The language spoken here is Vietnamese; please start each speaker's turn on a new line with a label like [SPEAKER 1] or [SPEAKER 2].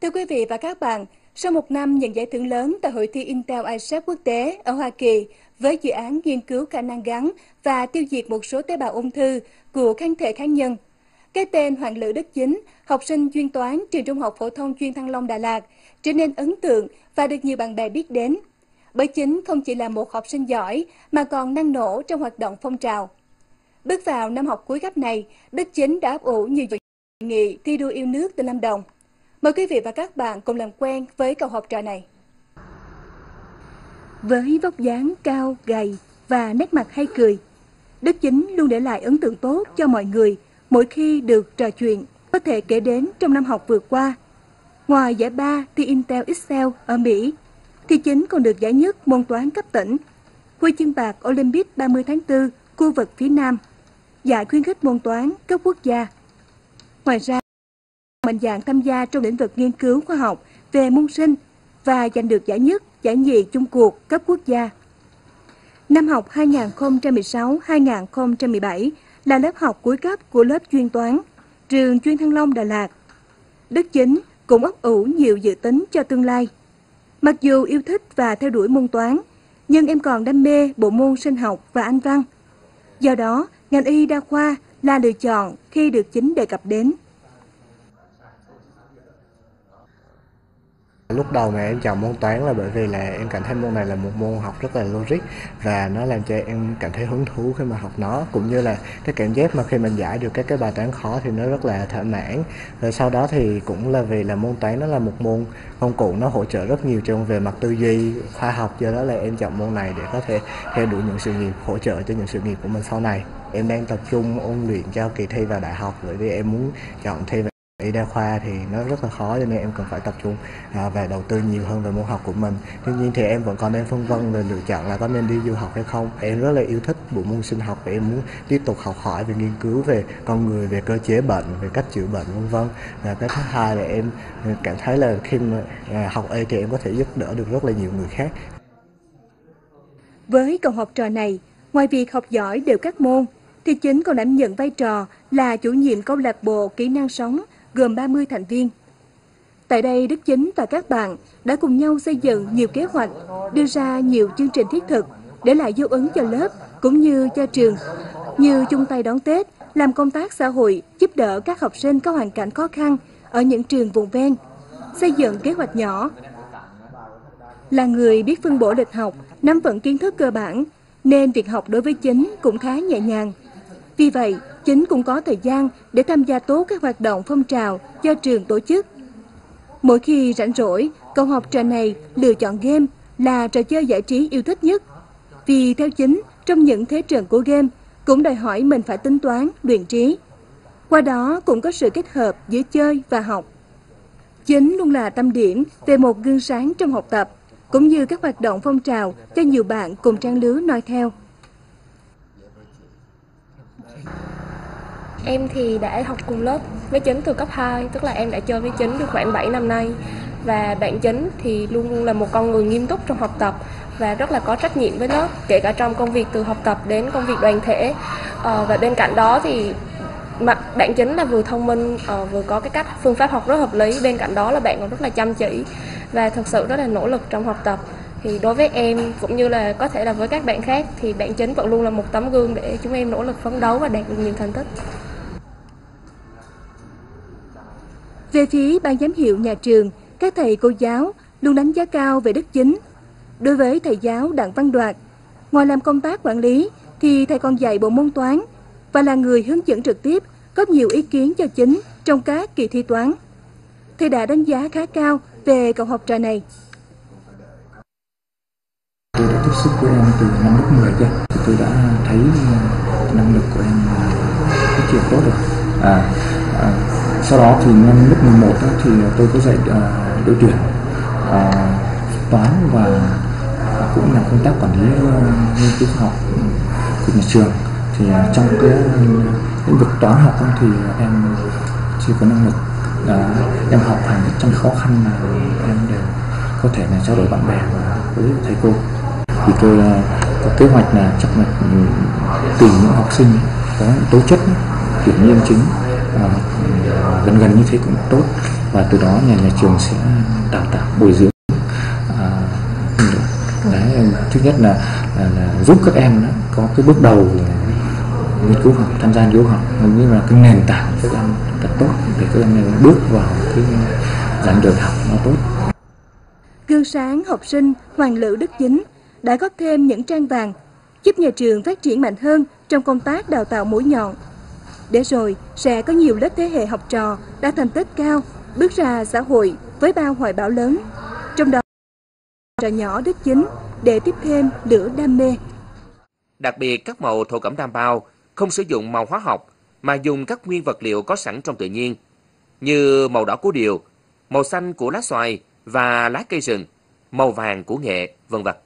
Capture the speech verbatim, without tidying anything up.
[SPEAKER 1] Thưa quý vị và các bạn, sau một năm nhận giải thưởng lớn tại hội thi Intel i sép quốc tế ở Hoa Kỳ với dự án nghiên cứu khả năng gắn và tiêu diệt một số tế bào ung thư của kháng thể cá nhân, cái tên Hoàng Lữ Đức Chính, học sinh chuyên toán trường Trung học phổ thông chuyên Thăng Long Đà Lạt, trở nên ấn tượng và được nhiều bạn bè biết đến. Bởi Chính không chỉ là một học sinh giỏi mà còn năng nổ trong hoạt động phong trào. Bước vào năm học cuối cấp này, Đức Chính đã ấp ủ nhiều hội nghị thi đua yêu nước tỉnh Lâm Đồng. Mời quý vị và các bạn cùng làm quen với cậu học trò này. Với vóc dáng cao, gầy và nét mặt hay cười, Đức Chính luôn để lại ấn tượng tốt cho mọi người mỗi khi được trò chuyện. Có thể kể đến trong năm học vừa qua, ngoài giải ba thi Intel Excel ở Mỹ, thì Chính còn được giải nhất môn toán cấp tỉnh, huy chương bạc Olympic ba mươi tháng tư khu vực phía Nam, giải khuyến khích môn toán cấp quốc gia. Ngoài ra, mạnh dạn tham gia trong lĩnh vực nghiên cứu khoa học về môn sinh và giành được giải nhất, giải nhì chung cuộc cấp quốc gia. Năm học hai nghìn không trăm mười sáu hai nghìn không trăm mười bảy là lớp học cuối cấp của lớp chuyên toán, trường chuyên Thăng Long Đà Lạt. Đức Chính cũng ấp ủ nhiều dự tính cho tương lai. Mặc dù yêu thích và theo đuổi môn toán, nhưng em còn đam mê bộ môn sinh học và Anh văn. Do đó, ngành y đa khoa là lựa chọn khi được Chính đề cập đến.
[SPEAKER 2] Lúc đầu mà em chọn môn toán là bởi vì là em cảm thấy môn này là một môn học rất là logic và nó làm cho em cảm thấy hứng thú khi mà học nó, cũng như là cái cảm giác mà khi mình giải được các cái bài toán khó thì nó rất là thỏa mãn. Rồi sau đó thì cũng là vì là môn toán nó là một môn công cụ, nó hỗ trợ rất nhiều trong về mặt tư duy khoa học, do đó là em chọn môn này để có thể theo đuổi những sự nghiệp, hỗ trợ cho những sự nghiệp của mình sau này. Em đang tập trung ôn luyện cho kỳ thi vào đại học, bởi vì em muốn chọn thi vào y đa khoa thì nó rất là khó, cho nên em cần phải tập trung à, và đầu tư nhiều hơn về môn học của mình. Tuy nhiên thì em vẫn còn đang phân vân về lựa chọn là có nên đi du học hay không. Em rất là yêu thích bộ môn sinh học và em muốn tiếp tục học hỏi về nghiên cứu về con người, về cơ chế bệnh, về cách chữa bệnh vân vân. Và cái thứ hai là em cảm thấy là khi mà à, học y thì em có thể giúp đỡ được rất là nhiều người khác.
[SPEAKER 1] Với cậu học trò này, ngoài việc học giỏi đều các môn, thì Chính còn đảm nhận vai trò là chủ nhiệm câu lạc bộ kỹ năng sống gồm ba mươi thành viên. Tại đây, Đức Chính và các bạn đã cùng nhau xây dựng nhiều kế hoạch, đưa ra nhiều chương trình thiết thực để lại dấu ấn cho lớp cũng như cho trường, như chung tay đón Tết, làm công tác xã hội, giúp đỡ các học sinh có hoàn cảnh khó khăn ở những trường vùng ven, xây dựng kế hoạch nhỏ. Là người biết phân bổ lịch học, nắm vững kiến thức cơ bản, nên việc học đối với Chính cũng khá nhẹ nhàng. Vì vậy, Chính cũng có thời gian để tham gia tốt các hoạt động phong trào do trường tổ chức. Mỗi khi rảnh rỗi, cậu học trò này lựa chọn game là trò chơi giải trí yêu thích nhất. Vì theo Chính, trong những thế trận của game cũng đòi hỏi mình phải tính toán, luyện trí. Qua đó cũng có sự kết hợp giữa chơi và học. Chính luôn là tâm điểm về một gương sáng trong học tập, cũng như các hoạt động phong trào cho nhiều bạn cùng trang lứa noi theo.
[SPEAKER 3] Em thì đã học cùng lớp với Chính từ cấp hai, tức là em đã chơi với Chính được khoảng bảy năm nay. Và bạn Chính thì luôn luôn là một con người nghiêm túc trong học tập và rất là có trách nhiệm với lớp, kể cả trong công việc từ học tập đến công việc đoàn thể. À, và bên cạnh đó thì mặt bạn Chính là vừa thông minh, uh, vừa có cái cách phương pháp học rất hợp lý. Bên cạnh đó là bạn còn rất là chăm chỉ và thực sự rất là nỗ lực trong học tập. Thì đối với em cũng như là có thể là với các bạn khác thì bạn Chính vẫn luôn là một tấm gương để chúng em nỗ lực phấn đấu và đạt được nhiều thành tích.
[SPEAKER 1] Về phía ban giám hiệu nhà trường, các thầy cô giáo luôn đánh giá cao về Đức Chính. Đối với thầy giáo Đặng Văn Đoạt, ngoài làm công tác quản lý thì thầy còn dạy bộ môn toán và là người hướng dẫn trực tiếp, có nhiều ý kiến cho Chính trong các kỳ thi toán. Thầy đã đánh giá khá cao về cậu học trò này.
[SPEAKER 4] Tôi đã tiếp xúc với em từ năm lớp mười cơ, tôi đã thấy năng lực của em phát triển tốt rồi. À, à, sau đó thì năm lớp mười một đó, thì tôi có dạy à, đội tuyển à, toán và à, cũng làm công tác quản lý nghiên cứu khoa học của nhà trường. Thì à, trong cái lĩnh vực toán học thì em chưa có năng lực. À, em học hàng trong khó khăn là em đều có thể là trao đổi bạn bè và với thầy cô. Thì tôi uh, có kế hoạch là chắc là tìm những học sinh có tố chất, điểm nghiêm chính, uh, gần gần như thế cũng tốt, và từ đó nhà nhà trường sẽ đào tạo bồi dưỡng. À, đấy, thứ nhất là, là, là giúp các em đó, có cái bước đầu nghiên cứu học, tham gia nghiên cứu học, như là cái nền tảng cho các em thật tốt để các em bước vào cái giảng đường học nó tốt.
[SPEAKER 1] Gương sáng học sinh Hoàng Lữ Đức Chính đã góp thêm những trang vàng giúp nhà trường phát triển mạnh hơn trong công tác đào tạo mũi nhọn. Để rồi sẽ có nhiều lớp thế hệ học trò đạt thành tích cao, bước ra xã hội với bao hoài bão lớn. Trong đó, trò nhỏ Đức Chính để tiếp thêm lửa đam mê.
[SPEAKER 5] Đặc biệt các màu thổ cẩm đam bao không sử dụng màu hóa học mà dùng các nguyên vật liệu có sẵn trong tự nhiên như màu đỏ của điều, màu xanh của lá xoài và lá cây rừng, màu vàng của nghệ, vân vân.